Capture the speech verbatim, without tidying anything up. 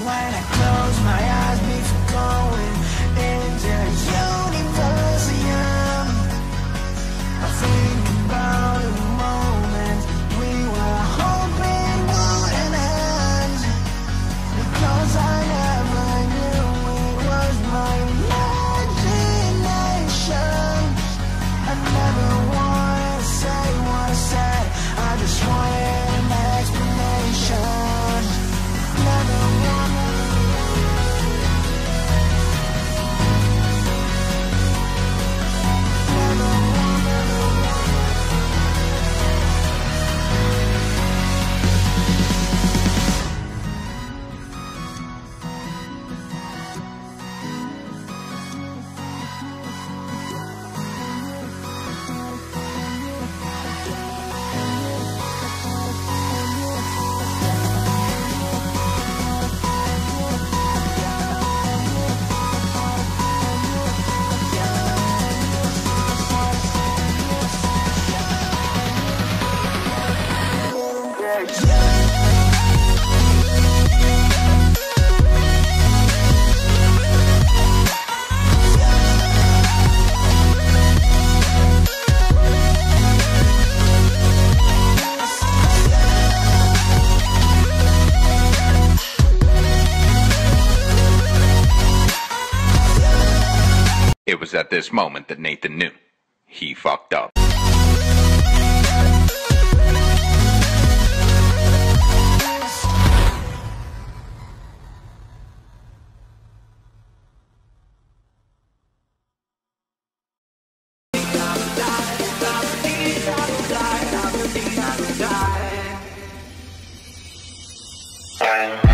When I close my eyes before going into Universum, I think about the moment we were hoping wouldn't end, because I never knew it was my imagination. I never wanted to say what I said, I just wanted an explanation. Never wanted. It was at this moment that Nathan knew he fucked up. Die.